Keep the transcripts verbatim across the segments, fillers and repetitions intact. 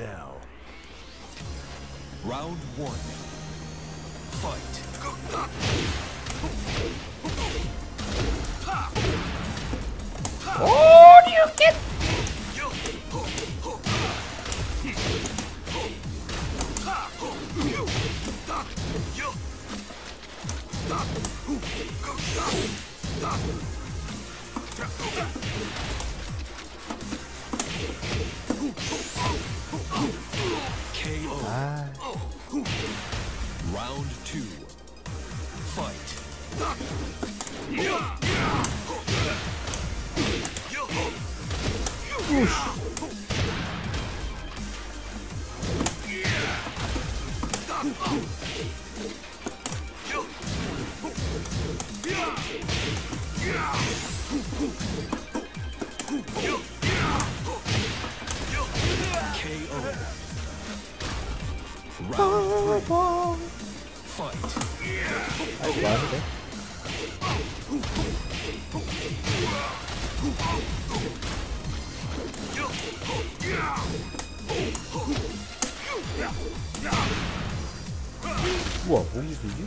Now, round one. Fight. Oh, you get. K O. 아, Round two. Fight. K O. Round three. Fight. 아이고 많은데. 우와, 몸이 되지?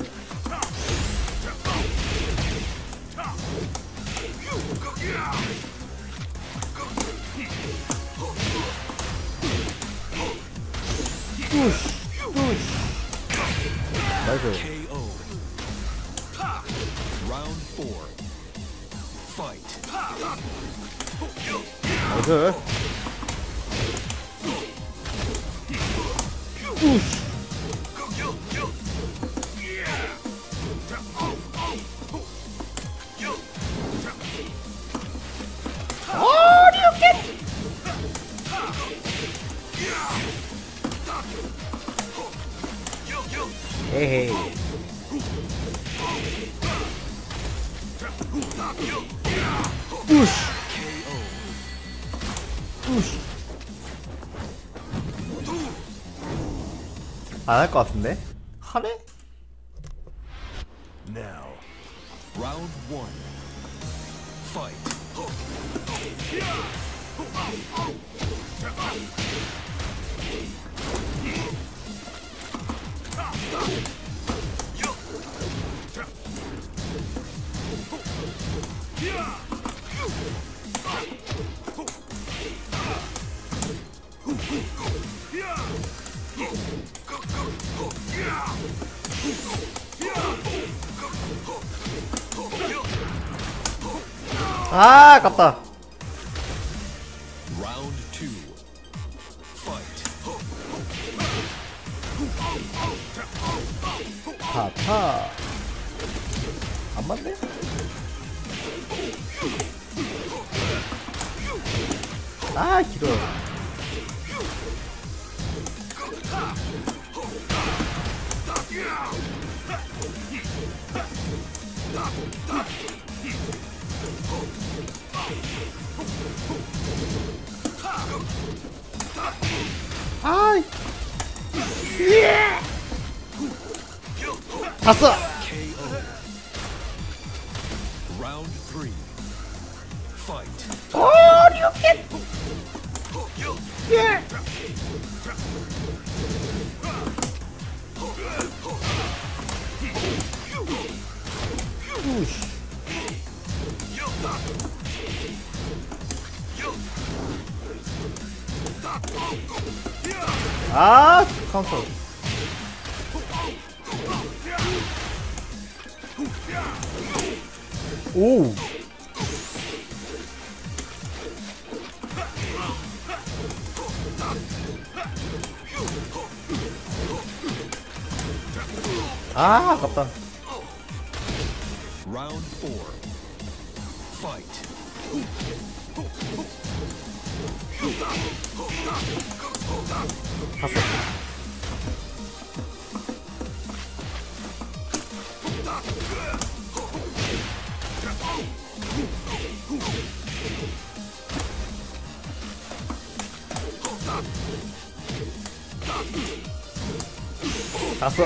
푸시, 푸시. 나이스. K O. Round four. Fight. 나이스. 푸시. 에헤이. 푸시. K O. 푸시. 안 할 것 같은데? 하네? Now, round one. Fight. 아, 아깝다. Round two. Fight. 파파. 안 맞네? 아, 길어. 아이. 예. 봤어. K O. Round three. Fight. 오, 이렇게. 예. 우씨. 아, 카운터. 오. 아, 아깝다. Round four. Fight. 봤어. 봤어.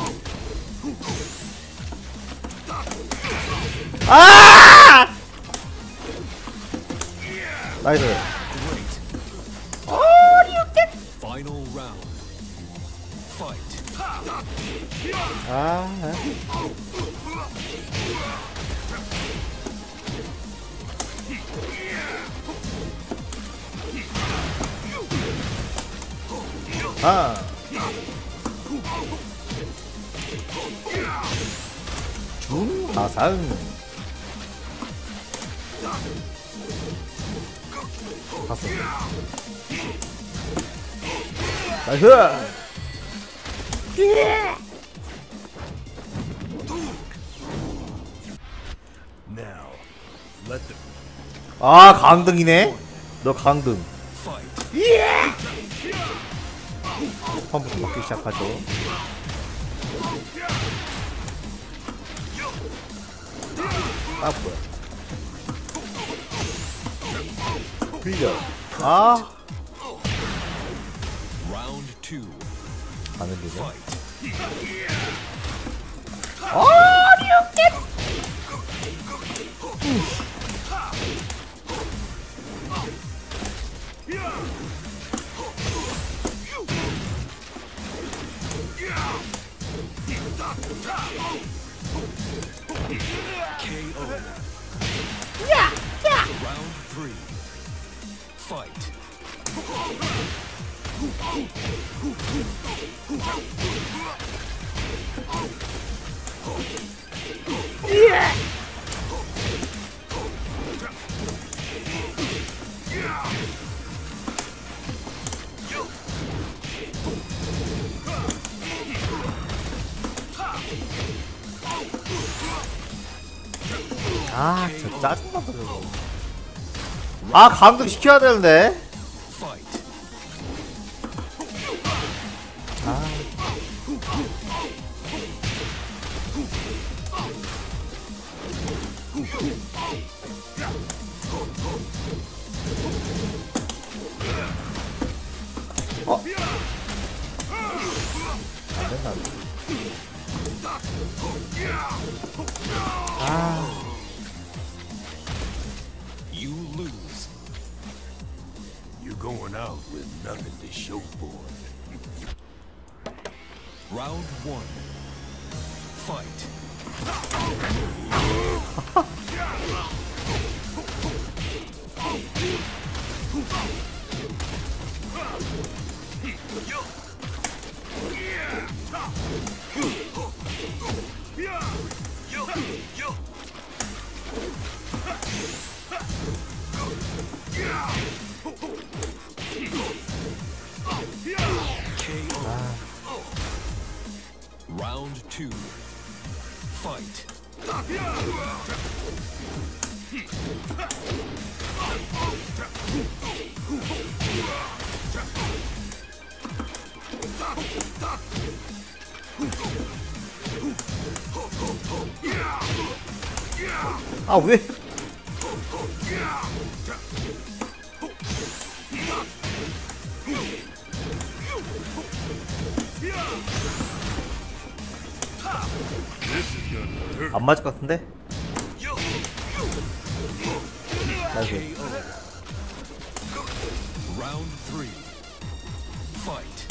아! 나이스. Great. 어리오켓. Final round. Fight. 아. 아. 중하상. 갔어. 나이스. Now, let them 아 강등이네. 너 강등. fight. 처음부터 맞기 시작하죠. 아 뭐야? 빌려. 아 Round two. 가는 길이야. Fight. 어리오켓. K O. Round three. Fight. 아 진짜 짜증나다 저거. 아 강등 시켜야 되는데. Fight. 아. 어? 안 된다. 아. You lose. You're going out with nothing to show for it. Round one. Fight. K O. Round two. Fight. 아 왜? 안 맞을 것 같은데? 나이스. K O. Round three. Fight.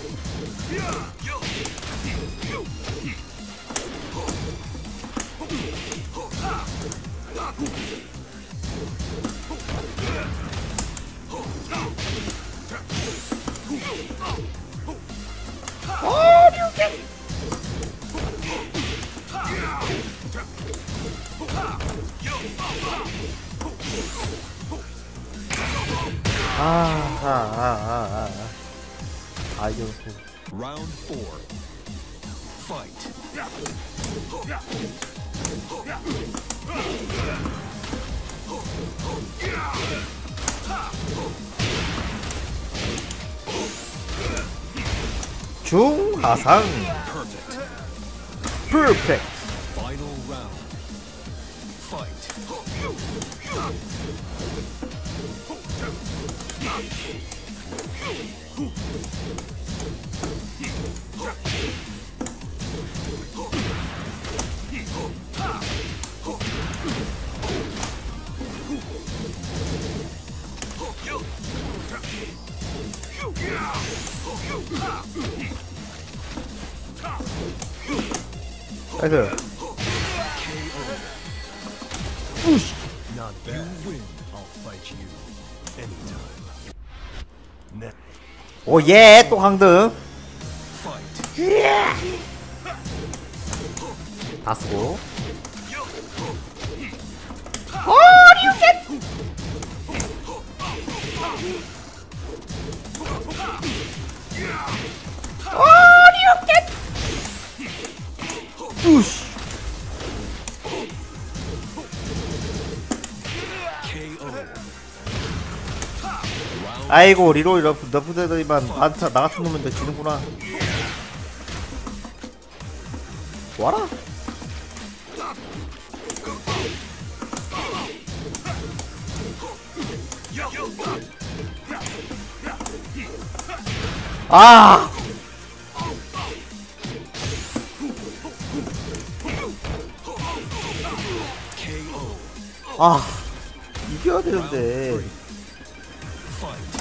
아, 아, 아, 아, 아. 아, 이거. Round four. Fight. 중하상. Perfect. 퍼펙트. Final round. Fight. 나이스. 우씨. Not bad. You win. I'll fight you anytime. Net 오예 또 강등. fight. 다 쓰고. 우씨. 케이오. 아이고 리로이 러프 너프되더니만 나한테 나 같은 놈인데 지는구나. 와라. 아. 케이오. 아. 이겨야 되는데. Fight.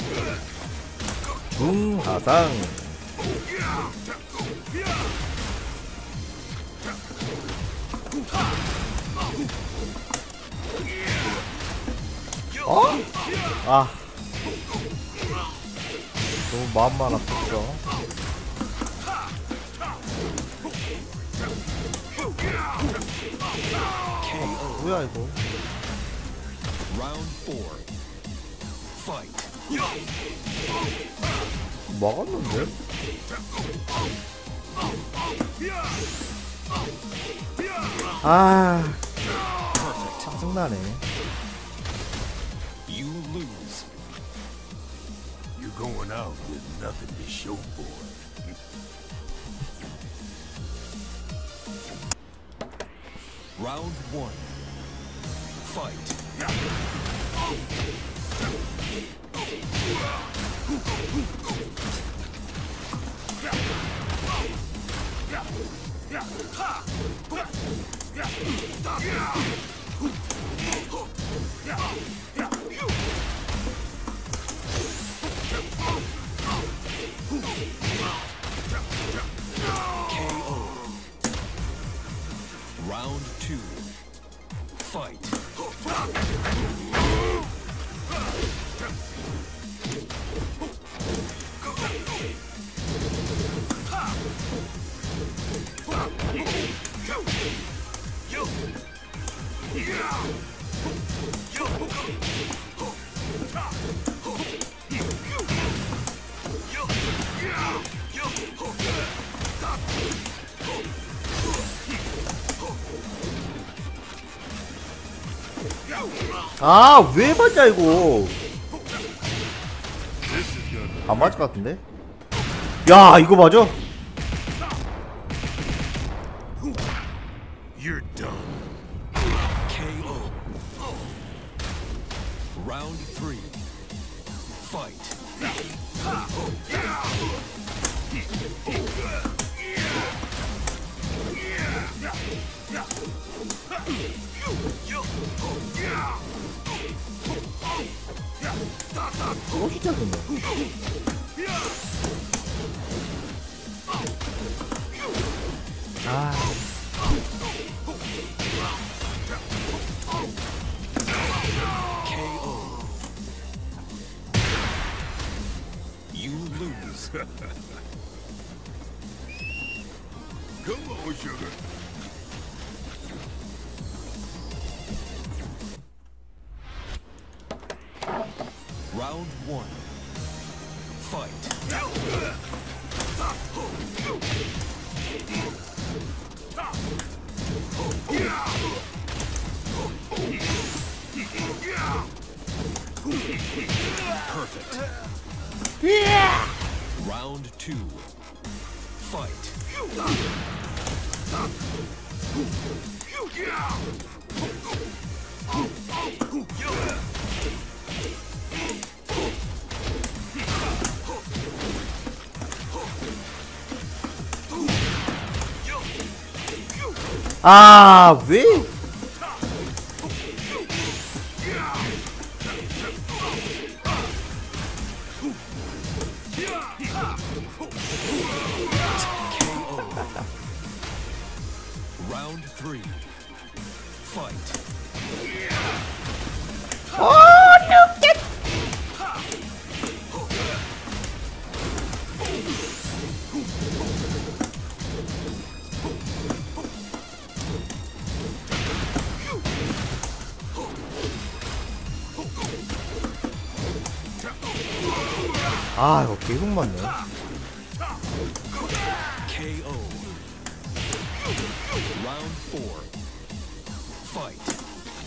중하상. 어? 아. 너무 마음만 아팠어. 케이오. 뭐야 이거? Round four. Fight. 막았는데? 아. 짜증나네. You lose. You're going out with nothing to show for it. Round one. Fight. K O. Round two. Fight. 아, 왜 맞냐 이거? 안 맞을 것 같은데? 야, 이거 맞아? You're done. K O. Round three. Fight. 또 시작했네. 아. K O. You lose. Come on, sugar. Round one. Fight. Perfect. Yeah! Round two. Fight. 아, 왜? Fight. 아 이거 계속 맞네. K O. Round four. Fight.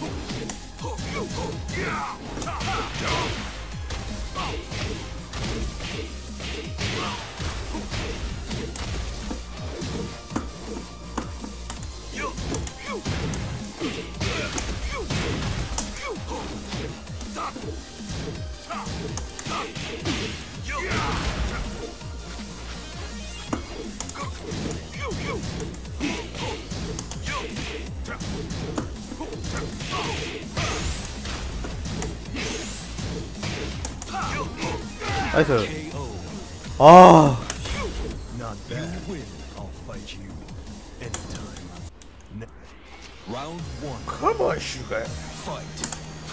나이스. K O. 아 Not bad. You win. I'll fight you anytime. Ne- Round one. Come on, sugar. Fight.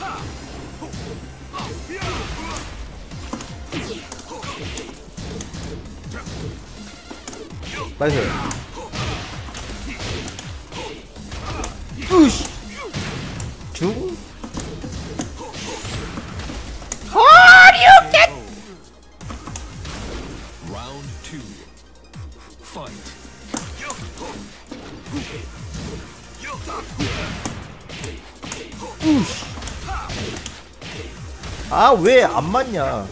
나이스. 으씨. 중. K O. Round two. Fight. 아 왜 안 맞냐?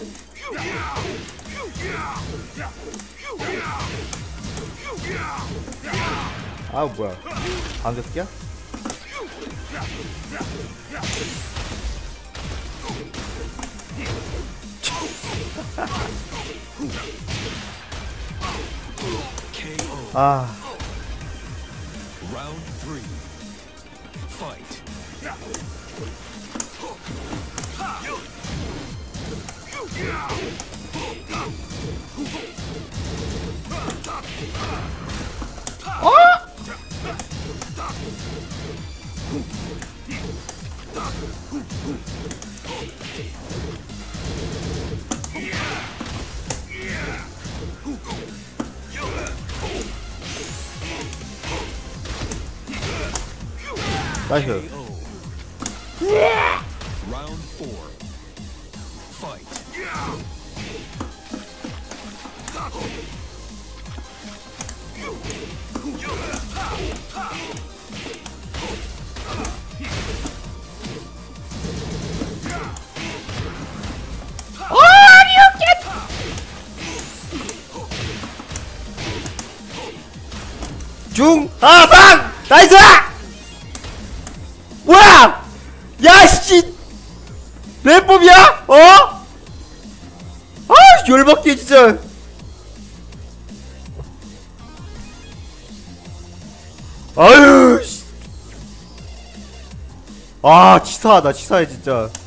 아 뭐야? 안겼냐? K O. 아 Round three. Fight. 나이스. K O. Round four. Fight. 중! 아, 방! 나이스! 뭐야! 야, 씨! 랩법이야? 어? 아, 열받게, 진짜. 아유, 씨. 아, 치사하다, 치사해, 진짜.